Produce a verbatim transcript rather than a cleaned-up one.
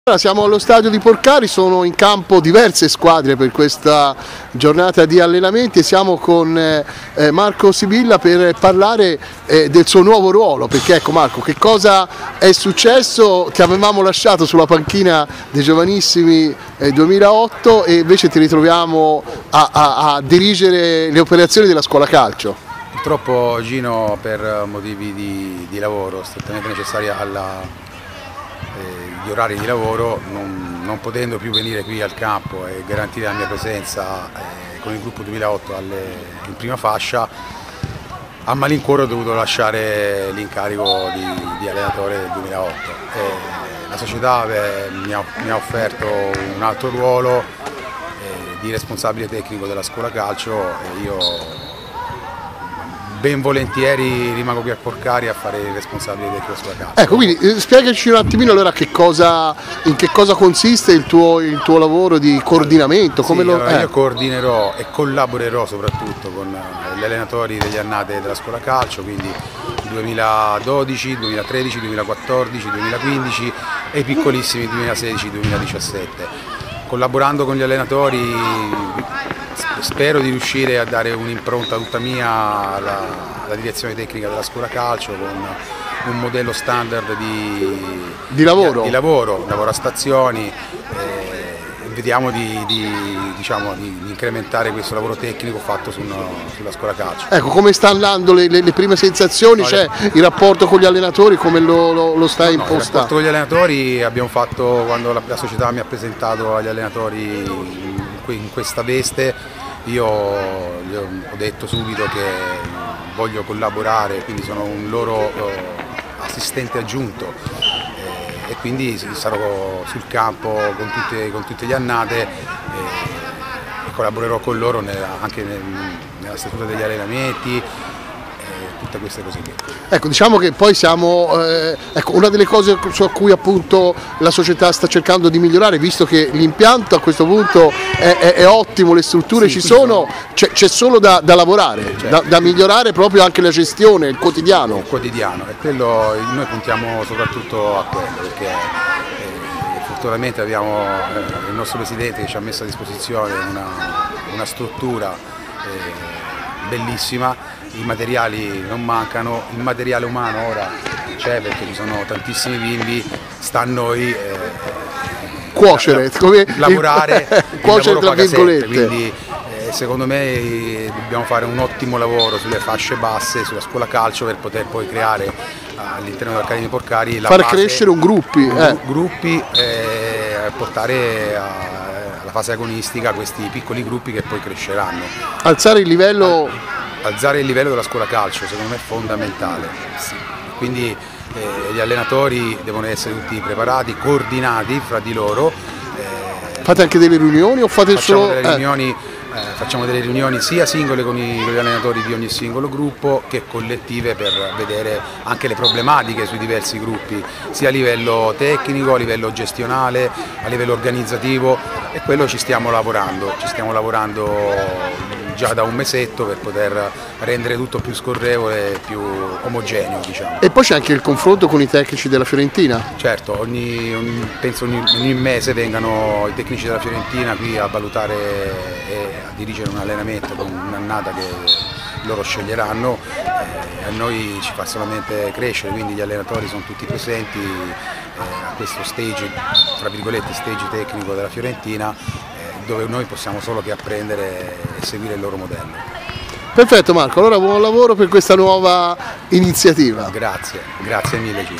Siamo allo stadio di Porcari, sono in campo diverse squadre per questa giornata di allenamenti e siamo con eh, Marco Sibilla per parlare eh, del suo nuovo ruolo, perché ecco Marco, che cosa è successo? Ti avevamo lasciato sulla panchina dei giovanissimi eh, duemilaotto e invece ti ritroviamo a, a, a dirigere le operazioni della scuola calcio. Purtroppo Gino, per motivi di, di lavoro strettamente necessari alla gli orari di lavoro, non, non potendo più venire qui al campo e garantire la mia presenza eh, con il gruppo duemilaotto alle, in prima fascia, a malincuore ho dovuto lasciare l'incarico di, di allenatore del duemilaotto. E la società beh, mi, ha, mi ha offerto un altro ruolo eh, di responsabile tecnico della scuola calcio e io ben volentieri rimango qui a Porcari a fare il responsabile del sulla calcio. Ecco, quindi eh, spiegaci un attimino allora che cosa, in che cosa consiste il tuo, il tuo lavoro di coordinamento. Come sì, lo, allora eh. Io coordinerò e collaborerò soprattutto con gli allenatori degli annate della scuola calcio, quindi duemiladodici, duemilatredici, duemilaquattordici, duemilaquindici e i piccolissimi duemilasedici duemiladiciassette. Collaborando con gli allenatori spero di riuscire a dare un'impronta tutta mia alla, alla direzione tecnica della scuola calcio con un modello standard di, di lavoro, di, di lavoro, lavoro a stazioni, eh, vediamo di, di, diciamo, di, di incrementare questo lavoro tecnico fatto su una, sulla scuola calcio. Ecco, come stanno andando le, le, le prime sensazioni, no, cioè le... il rapporto con gli allenatori, come lo, lo, lo stai no, no, impostando? Il rapporto con gli allenatori abbiamo fatto quando la, la società mi ha presentato agli allenatori in, in questa veste. Io gli ho detto subito che voglio collaborare, quindi sono un loro assistente aggiunto e quindi sarò sul campo con tutte, con tutte le annate e collaborerò con loro nella, anche nel, nella stesura degli allenamenti. Tutte queste cose qui. Ecco, diciamo che poi siamo, eh, ecco, una delle cose su cui appunto la società sta cercando di migliorare, visto che l'impianto a questo punto è, è, è ottimo, le strutture sì, ci sono, c'è solo da, da lavorare, certo. da, da migliorare proprio anche la gestione, il quotidiano. Il quotidiano, e quello noi puntiamo soprattutto a quello, perché eh, fortunatamente abbiamo eh, il nostro presidente che ci ha messo a disposizione una, una struttura eh, bellissima. I materiali non mancano, il materiale umano ora c'è perché ci sono tantissimi bimbi, sta a noi eh, cuocere, la, come lavorare, il, cuocere tra virgolette. Quindi eh, secondo me dobbiamo fare un ottimo lavoro sulle fasce basse, sulla scuola calcio per poter poi creare eh, all'interno dell'Accademia Porcari la far base, crescere un gruppi, eh. gruppi eh, portare a, alla fase agonistica questi piccoli gruppi che poi cresceranno. Alzare il livello. Al, Alzare il livello della scuola calcio secondo me è fondamentale, sì. Quindi eh, gli allenatori devono essere tutti preparati, coordinati fra di loro. Eh, fate anche delle riunioni o fate facciamo solo... Delle riunioni, eh. Eh, facciamo delle riunioni sia singole con, i, con gli allenatori di ogni singolo gruppo che collettive per vedere anche le problematiche sui diversi gruppi, sia a livello tecnico, a livello gestionale, a livello organizzativo, e quello ci stiamo lavorando, ci stiamo lavorando già da un mesetto per poter rendere tutto più scorrevole e più omogeneo, diciamo. E poi c'è anche il confronto con i tecnici della Fiorentina? Certo, ogni, ogni, penso ogni, ogni mese vengano i tecnici della Fiorentina qui a valutare e a dirigere un allenamento con un'annata che loro sceglieranno, eh, a noi ci fa solamente crescere, quindi gli allenatori sono tutti presenti eh, a questo stage, tra virgolette stage tecnico della Fiorentina, dove noi possiamo solo che apprendere e seguire il loro modello. Perfetto Marco, allora buon lavoro per questa nuova iniziativa. Grazie, grazie mille Gino.